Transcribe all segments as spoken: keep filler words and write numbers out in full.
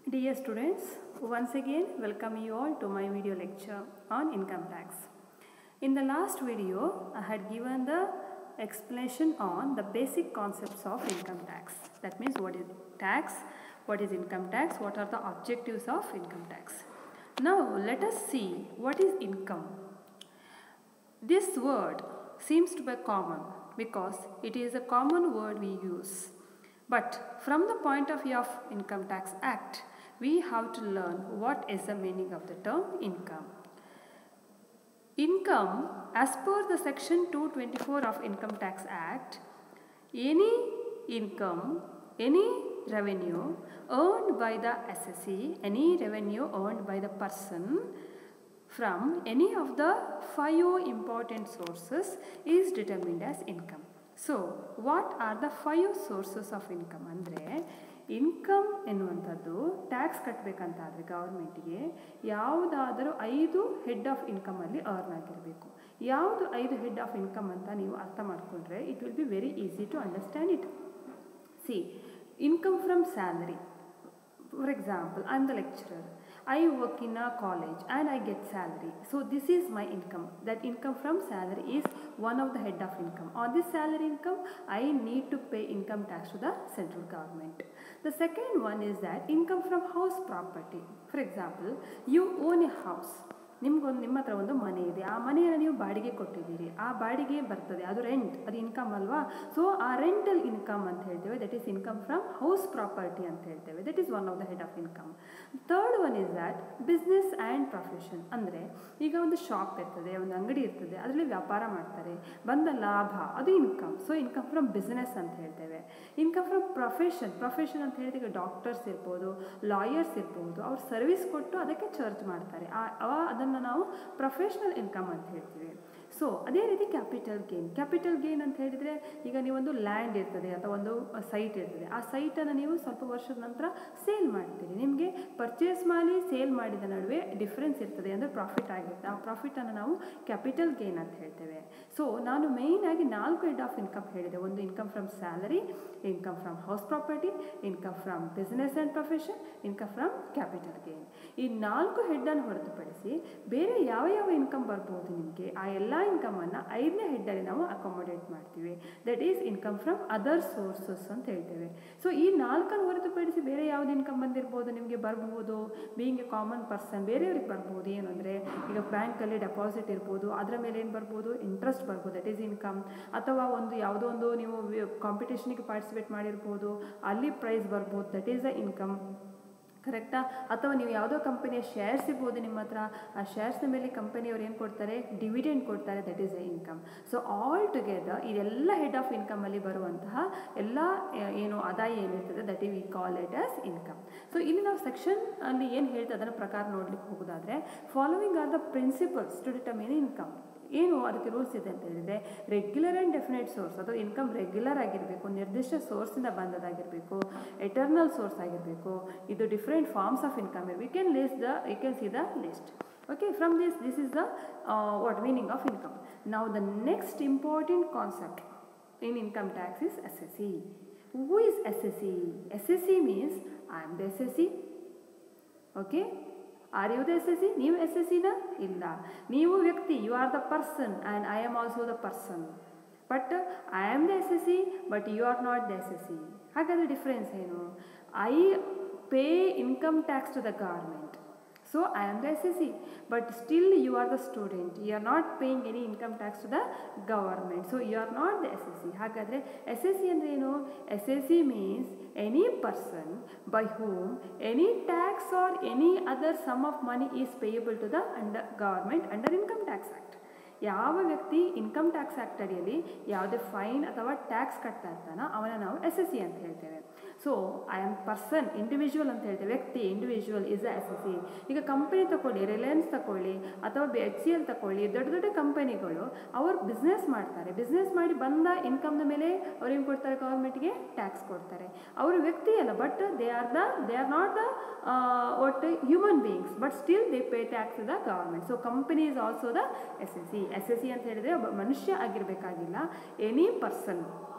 Dear students, once again welcome you all to my video lecture on income tax. In the last video, I had given the explanation on the basic concepts of income tax. That means what is tax, what is income tax, what are the objectives of income tax. Now let us see what is income. This word seems to be common because it is a common word we use. But from the point of view of Income Tax Act, we have to learn what is the meaning of the term income. Income, as per the section two twenty-four of Income Tax Act, any income, any revenue earned by the assessee, any revenue earned by the person from any of the five important sources is determined as income. So, what are the five sources of income? ಅಂದರೆ income ಎನ್ನುವಂಥದ್ದು tax ಕಟ್ಟಬೇಕಂತಾದರೆ ಗೌರ್ಮೆಂಟಿಗೆ ಯಾವುದಾದರೂ ಐದು head ಆಫ್ ಇನ್ಕಮಲ್ಲಿ earn ಆಗಿರಬೇಕು. ಯಾವುದು ಐದು ಹೆಡ್ ಆಫ್ ಇನ್ಕಮ್ ಅಂತ ನೀವು ಅರ್ಥ ಮಾಡಿಕೊಂಡ್ರೆ it will be very easy to understand it. See, income from salary. For example, I am the lecturer. I work in a college and I get salary. So this is my income. That income from salary is one of the head of income. On this salary income, I need to pay income tax to the central government. The second one is that income from house property. For example, you own a house. ನಿಮಗೊಂದು ನಿಮ್ಮ ಹತ್ರ ಒಂದು ಮನೆ ಇದೆ, ಆ ಮನೆಯನ್ನು ನೀವು ಬಾಡಿಗೆ ಕೊಟ್ಟಿದ್ದೀರಿ, ಆ ಬಾಡಿಗೆ ಬರ್ತದೆ, ಅದು ರೆಂಟ್, ಅದು ಇನ್ಕಮ್ ಅಲ್ವಾ. ಸೊ ಆ ರೆಂಟಲ್ ಇನ್ಕಮ್ ಅಂತ ಹೇಳ್ತೇವೆ, that is income from house property ಅಂತ ಹೇಳ್ತೇವೆ, that is one of the head of income. Third one is that business and profession. ಅಂದರೆ ಈಗ ಒಂದು ಶಾಪ್ ಇರ್ತದೆ, ಒಂದು ಅಂಗಡಿ ಇರ್ತದೆ, ಅದರಲ್ಲಿ ವ್ಯಾಪಾರ ಮಾಡ್ತಾರೆ, ಬಂದ ಲಾಭ ಅದು income. So income from business ಅಂತ ಹೇಳ್ತೇವೆ. ಇನ್ಕಮ್ ಫ್ರಮ್ ಪ್ರೊಫೆಷನ್, ಪ್ರೊಫೆಷನ್ ಅಂತ ಹೇಳಿದ್ರೆ ಈಗ ಡಾಕ್ಟರ್ಸ್ ಇರ್ಬೋದು, ಲಾಯರ್ಸ್ ಇರ್ಬೋದು, ಅವ್ರು ಸರ್ವಿಸ್ ಕೊಟ್ಟು ಅದಕ್ಕೆ ಚಾರ್ಜ್ ಮಾಡ್ತಾರೆ, ಆ ಅದನ್ನು ನಾವು ಪ್ರೊಫೆಷನಲ್ ಇನ್ಕಮ್ ಅಂತ ಹೇಳ್ತೀವಿ. ಸೊ ಅದೇ ರೀತಿ ಕ್ಯಾಪಿಟಲ್ ಗೇನ್. ಕ್ಯಾಪಿಟಲ್ ಗೇನ್ ಅಂತ ಹೇಳಿದರೆ ಈಗ ನೀವೊಂದು ಲ್ಯಾಂಡ್ ಇರ್ತದೆ ಅಥವಾ ಒಂದು ಸೈಟ್ ಇರ್ತದೆ, ಆ ಸೈಟನ್ನು ನೀವು ಸ್ವಲ್ಪ ವರ್ಷದ ನಂತರ ಸೇಲ್ ಮಾಡ್ತೀರಿ, ನಿಮಗೆ ಪರ್ಚೇಸ್ ಮಾಡಿ ಸೇಲ್ ಮಾಡಿದ ನಡುವೆ ಡಿಫ್ರೆನ್ಸ್ ಇರ್ತದೆ, ಅಂದರೆ ಪ್ರಾಫಿಟ್ ಆಗಿರುತ್ತೆ, ಆ ಪ್ರಾಫಿಟನ್ನು ನಾವು ಕ್ಯಾಪಿಟಲ್ ಗೇನ್ ಅಂತ ಹೇಳ್ತೇವೆ. ಸೊ ನಾನು ಮೇಯ್ನಾಗಿ ನಾಲ್ಕು ಹೆಡ್ ಆಫ್ ಇನ್ಕಮ್ ಹೇಳಿದೆ. ಒಂದು income from salary, income from house property, income from business and profession, income from capital gain. ಈ ನಾಲ್ಕು ಹೆಡ್ಡನ್ನು ಹೊರತುಪಡಿಸಿ ಬೇರೆ ಯಾವ ಯಾವ ಇನ್ಕಮ್ ಬರ್ಬೋದು ನಿಮಗೆ, ಆ ಎಲ್ಲ ಇನ್ಕಮನ್ನು ಐದನೇ ಹೆಡ್ಡಲ್ಲಿ ನಾವು ಅಕೊಮೊಡೇಟ್ ಮಾಡ್ತೀವಿ, that is income from other sources ಅಂತ ಹೇಳ್ತೇವೆ. ಸೊ ಈ ನಾಲ್ಕನ್ನು ಹೊರತುಪಡಿಸಿ ಬೇರೆ ಯಾವ್ದು ಇನ್ಕಮ್ ಬಂದಿರ್ಬೋದು ನಿಮಗೆ ಬರ್ಬೋದು, ಬೀಯಿಂಗ್ ಎ ಕಾಮನ್ ಪರ್ಸನ್ ಬೇರೆಯವ್ರಿಗೆ ಬರ್ಬೋದು. ಏನು ಅಂದರೆ ಈಗ ಬ್ಯಾಂಕಲ್ಲಿ ಡೆಪಾಸಿಟ್ ಇರ್ಬೋದು, ಅದರ ಮೇಲೆ ಏನು ಬರ್ಬೋದು, ಇಂಟ್ರೆಸ್ಟ್ ಬರ್ಬೋದು, ದಟ್ ಈಸ್ ಇನ್ಕಮ್. ಅಥವಾ ಒಂದು ಯಾವುದೋ ಒಂದು ನೀವು ಕಾಂಪಿಟೇಷನ್ಗೆ ಪಾರ್ಟಿಸಿಪೇಟ್ ಮಾಡಿರ್ಬೋದು, ಅಲ್ಲಿ ಪ್ರೈಸ್ ಬರ್ಬೋದು, ದಟ್ ಈಸ್ ದ ಇನ್ಕಮ್. ಕರೆಕ್ಟಾ? ಅಥವಾ ನೀವು ಯಾವುದೋ ಕಂಪನಿಯ ಶೇರ್ಸ್ ಇರ್ಬೋದು ನಿಮ್ಮ ಹತ್ರ, ಆ ಶೇರ್ಸ್ನ ಮೇಲೆ ಕಂಪನಿಯವ್ರು ಏನು ಕೊಡ್ತಾರೆ, ಡಿವಿಡೆಂಡ್ ಕೊಡ್ತಾರೆ, that is a income. So all together head of ಆಫ್ ಇನ್ಕಮಲ್ಲಿ ಬರುವಂತಹ ಎಲ್ಲ ಏನು ಆದಾಯ ಏನಿರ್ತದೆ ದಟ್ ಈ we call it as income. So ಇಲ್ಲಿ ನಾವು ಸೆಕ್ಷನ್ ಅಲ್ಲಿ ಏನು ಹೇಳ್ತದೆ ಅದರ ಪ್ರಕಾರ ನೋಡ್ಲಿಕ್ಕೆ ಹೋಗೋದಾದರೆ, following are the principles to determine income. ಏನು ಅದಕ್ಕೆ ರೂಲ್ಸ್ ಇದೆ ಅಂತ ಹೇಳಿದರೆ, ರೆಗ್ಯುಲರ್ ಆ್ಯಂಡ್ ಡೆಫಿನೆಟ್ ಸೋರ್ಸ್, ಅದು ಇನ್ಕಮ್ ರೆಗ್ಯುಲರ್ ಆಗಿರಬೇಕು, ನಿರ್ದಿಷ್ಟ ಸೋರ್ಸಿಂದ ಬಂದದಾಗಿರಬೇಕು, ಎಟರ್ನಲ್ ಸೋರ್ಸ್ ಆಗಿರಬೇಕು, ಇದು ಡಿಫ್ರೆಂಟ್ ಫಾರ್ಮ್ಸ್ ಆಫ್ ಇನ್ಕಮ್ ಇರಬೇಕು. You can list the you can see the list. Okay, from this, this is the uh, what meaning of income. Now the next important concept in income tax is assessee. Who is assessee? Assessee means I am the assessee. Okay. Are you the S S C? ನೀವು S S ಸಿನ? ಇಲ್ಲ, ನೀವು ವ್ಯಕ್ತಿ, you are the person and I am also the person. But I am the S S C but you are not the S S C. ಹಾಗಾದರೆ difference ಏನು? I pay income tax to the government, so I am the S S C, but still you are the student, you are not paying any income tax to the government, so you are not the S S C. ಹಾಗಾದರೆ S S C ಅಂದರೆ ಏನು? S S C means any person by whom any tax or any other sum of money is payable to the under government under Income Tax Act. ಯಾವ ವ್ಯಕ್ತಿ income tax act ಅಡಿಯಲ್ಲಿ ಯಾವುದೇ fine ಅಥವಾ tax ಕಟ್ತಾ ಇರ್ತಾನೋ ಅವನ ನಾವು S S C ಅಂತ ಹೇಳ್ತೇವೆ. So I am person, individual ಅಂತ ಹೇಳ್ತೇವೆ, ವ್ಯಕ್ತಿ individual is the S S C. ಈಗ ಕಂಪನಿ ತಗೊಳ್ಳಿ, ರಿಲಯನ್ಸ್ ತಗೊಳ್ಳಿ ಅಥವಾ ಎಚ್ ಸಿ ಎಲ್ ತಗೊಳ್ಳಿ, ದೊಡ್ಡ ದೊಡ್ಡ ಕಂಪನಿಗಳು ಅವರು ಬಿಸ್ನೆಸ್ ಮಾಡ್ತಾರೆ, ಬಿಸ್ನೆಸ್ ಮಾಡಿ ಬಂದ ಇನ್ಕಮ್ನ ಮೇಲೆ ಅವ್ರು ಏನು ಕೊಡ್ತಾರೆ, ಗೌರ್ಮೆಂಟ್ಗೆ ಟ್ಯಾಕ್ಸ್ ಕೊಡ್ತಾರೆ. ಅವರು ವ್ಯಕ್ತಿ ಅಲ್ಲ, but they are the they are not the ಒಟ್ human beings, but still they pay tax to the government. So company is also the S S C. S S C ಅಂತ ಹೇಳಿದರೆ ಒಬ್ಬ ಮನುಷ್ಯ ಆಗಿರಬೇಕಾಗಿಲ್ಲ, any person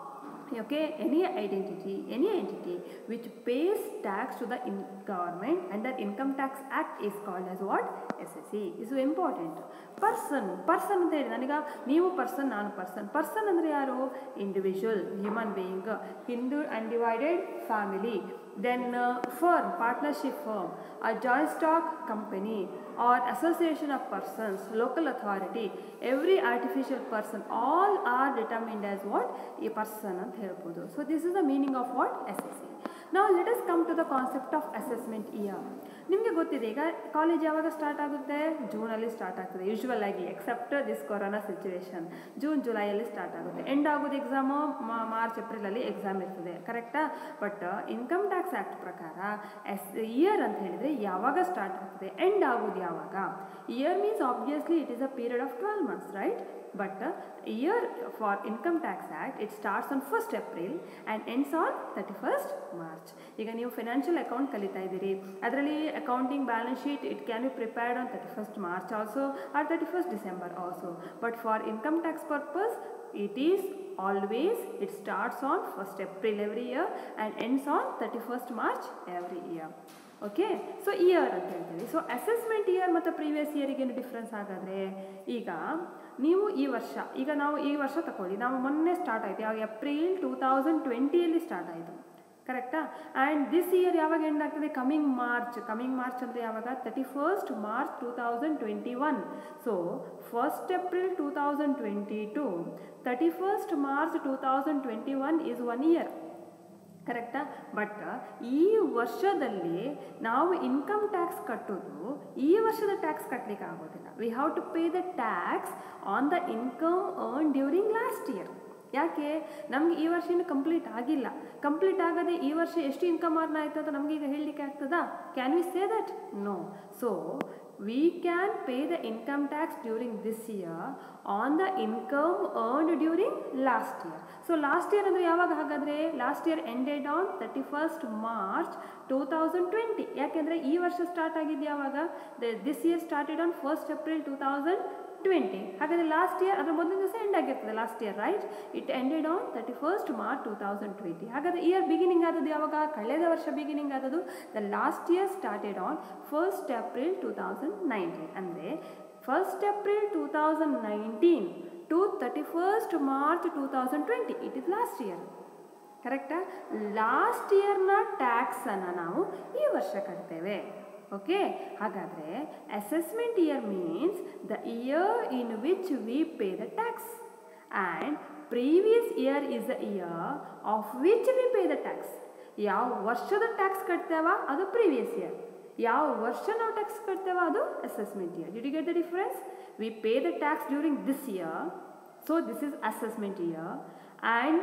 Okay, any identity, any entity which pays tax to the in government under Income Tax Act is called as what? S S E. This is important. Person, person ಅಂತ ಹೇಳಿ ನನಗ ನೀವು person ನಾನು person person ಅಂದರೆ ಯಾರು? Individual human being, Hindu undivided family, then uh, firm, partnership firm, a joint stock company or association of persons, local authority, every artificial person, all are determined as what? A person ಅಂತ ಹೇಳ್ಬೋದು. So this is the meaning of what? S S E. Now let us come to the concept of assessment year. ನಿಮಗೆ ಗೊತ್ತಿದೆ ಈಗ college ಯಾವಾಗ start ಆಗುತ್ತೆ? ಜೂನಲ್ಲಿ start ಆಗ್ತದೆ usual ಆಗಿ, except this corona situation. June ಜುಲೈಯಲ್ಲಿ ಸ್ಟಾರ್ಟ್ ಆಗುತ್ತೆ. ಎಂಡ್ ಆಗೋದು ಎಕ್ಸಾಮು ಮಾರ್ಚ್ ಏಪ್ರಿಲಲ್ಲಿ ಎಕ್ಸಾಮ್ ಇರ್ತದೆ, ಕರೆಕ್ಟಾ? ಬಟ್ ಇನ್ಕಮ್ ಟ್ಯಾಕ್ಸ್ ಆ್ಯಕ್ಟ್ ಪ್ರಕಾರ ಎಸ್ ಇಯರ್ ಅಂತ ಹೇಳಿದರೆ ಯಾವಾಗ ಸ್ಟಾರ್ಟ್ ಆಗ್ತದೆ, ಎಂಡ್ ಆಗೋದು ಯಾವಾಗ? Year means obviously it is a period of twelve months, right? But uh, year for Income Tax Act, it starts on first April and ends on thirty-first March. ಈಗ ನೀವು financial account ಕಲಿತಾ ಇದ್ದೀರಿ, ಅದರಲ್ಲಿ accounting balance sheet it can be prepared on thirty-first March also or thirty-first December also. But for income tax purpose, it is always, it starts on first April every year and ends on thirty-first March every year. Okay, so year ಅಂತ ಹೇಳ್ತೀವಿ. So assessment year ಮತ್ತು previous ಇಯರಿಗೇನು difference ಹಾಗಾದರೆ? ಈಗ ನೀವು ಈ ವರ್ಷ, ಈಗ ನಾವು ಈ ವರ್ಷ ತಗೊಳ್ಳಿ, ನಾವು ಮೊನ್ನೆ ಸ್ಟಾರ್ಟ್ ಆಯಿತು, ಯಾವಾಗ? ಏಪ್ರಿಲ್ ಟೂ ತೌಸಂಡ್ ಟ್ವೆಂಟಿಯಲ್ಲಿ ಸ್ಟಾರ್ಟ್ ಆಯಿತು, ಕರೆಕ್ಟಾ? ಆ್ಯಂಡ್ ದಿಸ್ ಇಯರ್ ಯಾವಾಗ ಎಂಡ್ ಆಗ್ತದೆ? Coming March. ಕಮಿಂಗ್ ಮಾರ್ಚ್ ಅಂದರೆ ಯಾವಾಗ? Thirty first March two thousand twenty one. So first April two thousand twenty to thirty first March two thousand twenty one is one year, ಕರೆಕ್ಟಾ? ಬಟ್ ಈ ವರ್ಷದಲ್ಲಿ ನಾವು income tax ಕಟ್ಟೋದು ಈ ವರ್ಷದ ಟ್ಯಾಕ್ಸ್ ಕಟ್ಟಲಿಕ್ಕೆ ಆಗೋದಿಲ್ಲ. We have to pay the tax on the income earn during last year. ಯಾಕೆ? ನಮ್ಗೆ ಈ ವರ್ಷ ಇನ್ನು ಕಂಪ್ಲೀಟ್ ಆಗಿಲ್ಲ. ಕಂಪ್ಲೀಟ್ ಆಗದೆ ಈ ವರ್ಷ ಎಷ್ಟು ಇನ್ಕಮ್ ಅರ್ನ್ ಆಯಿತು ಅಂತ ನಮ್ಗೆ ಈಗ ಹೇಳಲಿಕ್ಕೆ ಆಗ್ತದಾ? Can we say that? No. So we can pay the income tax during this year on the income earned during last year. So last year ಅಂದರೆ ಯಾವಾಗ ಹಾಗಾದರೆ? Last year ended on thirty first March two thousand twenty. ಯಾಕೆಂದರೆ ಈ ವರ್ಷ start ಆಗಿದ್ದು ಯಾವಾಗ? This year started on first April two thousand twenty. ಹಾಗಾದರೆ last year ಅದರ ಮೊದಲ ದಿವಸ ಎಂಡ್ ಆಗಿರ್ತದೆ last year, right? It ended on thirty first March two thousand twenty. ಹಾಗಾದರೆ ಇಯರ್ ಬಿಗಿನಿಂಗ್ ಆದದ್ದು ಯಾವಾಗ? ಕಳೆದ ವರ್ಷ ಬಿಗಿನಿಂಗ್ ಆದದ್ದು the last year started on first April two thousand nineteen. ಅಂದರೆ first April two thousand nineteen to thirty first March two thousand twenty, it is last year, ಕರೆಕ್ಟಾ? Last ಇಯರ್ನ ಟ್ಯಾಕ್ಸನ್ನು ನಾವು ಈ ವರ್ಷ ಕಟ್ತೇವೆ. ಓಕೆ, ಹಾಗಾದರೆ assessment year means the year in which we pay the tax and previous year is the year of which we pay the tax. ಯಾವ ವರ್ಷದ ಟ್ಯಾಕ್ಸ್ ಕಟ್ತೇವ ಅದು ಪ್ರೀವಿಯಸ್ ಇಯರ್, ಯಾವ ವರ್ಷ ನಾವು ಟ್ಯಾಕ್ಸ್ ಕಟ್ತೇವ ಅದು assessment year. Did you get the difference? We pay the tax during this year, so this is assessment year. And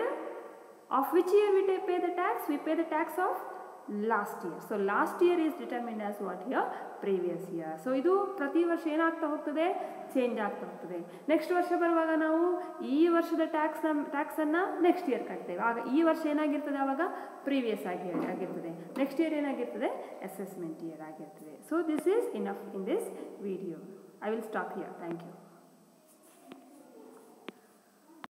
of which year we pay the tax? We pay the tax of last year. So last year is determined as what here? Previous year. So ಇದು ಪ್ರತಿ ವರ್ಷ ಏನಾಗ್ತಾ ಹೋಗ್ತದೆ? Change ಆಗ್ತಾ ಹೋಗ್ತದೆ. Next ವರ್ಷ ಬರುವಾಗ ನಾವು ಈ ವರ್ಷದ ಟ್ಯಾಕ್ಸ್ ಟ್ಯಾಕ್ಸನ್ನು ನೆಕ್ಸ್ಟ್ ಇಯರ್ ಕಟ್ತೇವೆ. ಆಗ ಈ ವರ್ಷ ಏನಾಗಿರ್ತದೆ? ಆವಾಗ ಪ್ರೀವಿಯಸ್ ಆಗಿ ಆಗಿರ್ತದೆ. ನೆಕ್ಸ್ಟ್ ಇಯರ್ ಏನಾಗಿರ್ತದೆ? ಅಸೆಸ್ಮೆಂಟ್ ಇಯರ್ ಆಗಿರ್ತದೆ. So this is enough in this video. I will stop here. Thank you.